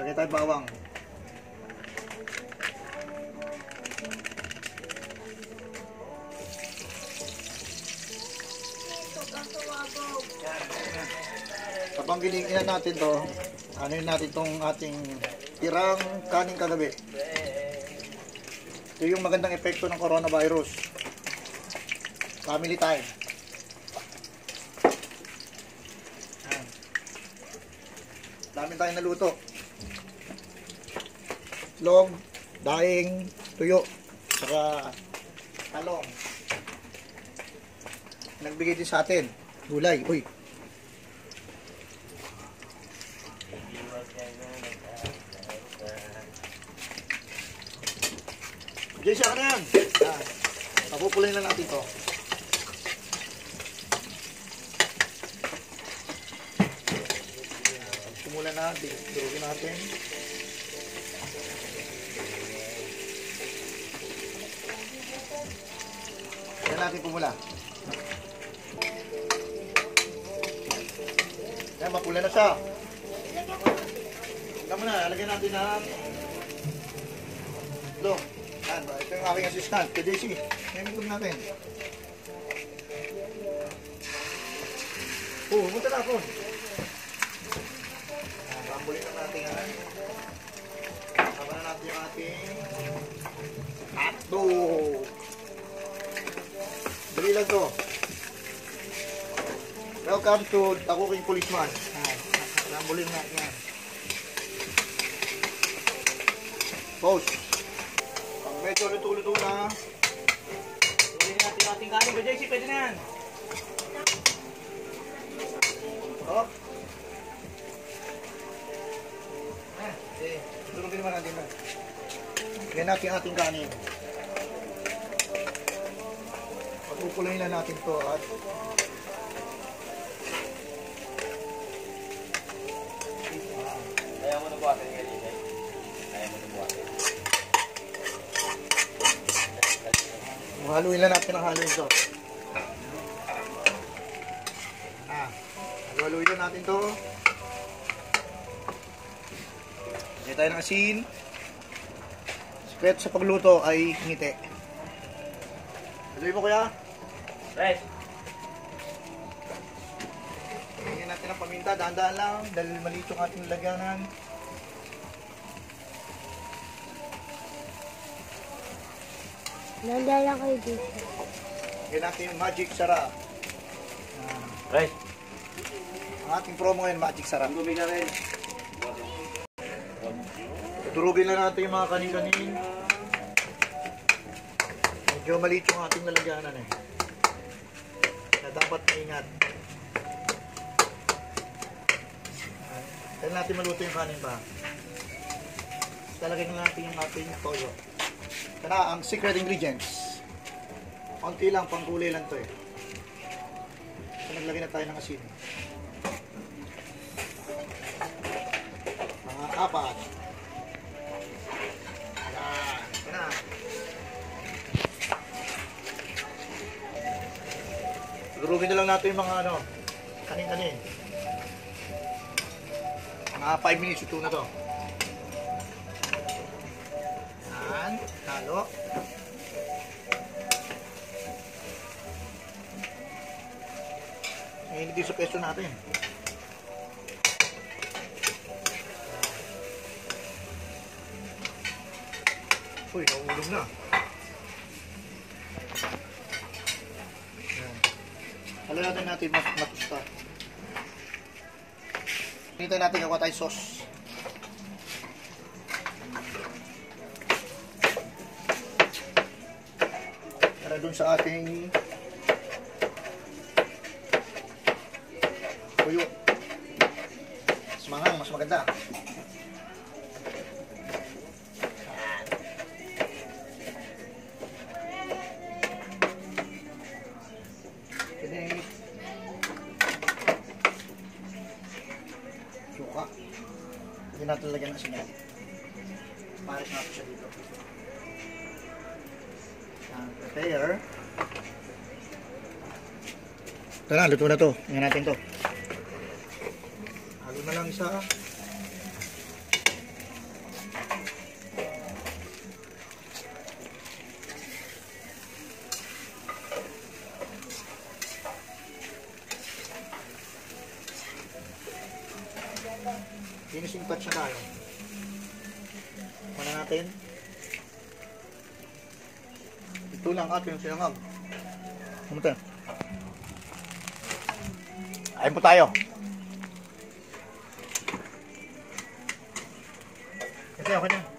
Lagay tayo bawang. Kapag giniginan natin to, ano yun natin tong ating tirang kaning kagabi. Ito yung magandang epekto ng coronavirus. Family time. Dami tayong naluto. Itlog, daing, tuyo, saka talong. Nagbigay din sa atin. Gulay. Uy. Diyan siya ka na yan. Papupulay na natin ito. Simulan na. Durugin natin. Yan natin pumula. Yan, mapula na siya. Tignan mo na. Alagyan natin ng ito. Yan, ito yung aking assistant. KDC. Ngayon natin. Pumunta na ako. Pambulin na natin yan. Tama na natin yung ating hotdog. Dali lang to. Welcome to the Cooking Policeman. Pambulin natin yan. Pause. Pag medyo luto-luto na, pwede natin ating kanin. Ba, JC? Pwede na yan. Oh. Okay. Turugin naman natin na. Lagyan natin ating kanin. Pagpupulayin na natin to at ayaw mo na buhatin nga dito. Ayaw mo na buhatin. haluin lang natin ang haluin to. Haluin lang natin to. Lagyan tayo ng asin. Sikreto sa pagluto ay ngiti. Haluin mo kuya. Right. Lagyan natin ang paminta. Dahan-dahan lang dahil maliit yung ating lagyanan. Nanda lang kayo dito. Lagyan natin yung magic sarap. Right. Ang ating promo ngayon, magic sarap. Tubig na rin. Turugin lang natin yung mga kanin-kanin. Medyo maliit yung ating lalagyanan eh. Na dapat maingat. Dahil natin maluto yung kanin pa. Talagyan na natin yung ating toyo. Ito na ang secret ingredients. Konti lang, pangkulay lang to eh. So naglagay na tayo ng asin. Mga apat. Yan. Ito na. Durugin na lang natin yung mga ano, kanin-kanin. Mga 5 minutes ito na to. Yan. Talo. Ngayon dito sa pesto natin. Uy, naulog na. Yan. Halalatin natin matusta. Hintayin natin gawa tayo sauce. Para dun sa ating tuyo. Mas mangang, mas maganda. Suka. Hindi natin lagyan ng asin. Paris natin siya dito. Prepare. Ito na, luto na to. Tingnan natin to. Halo na lang isa. finishing touch na tayo. Muna natin. Ito lang ating sinangag. Pumunta. Ayun po tayo. Ito, okay na.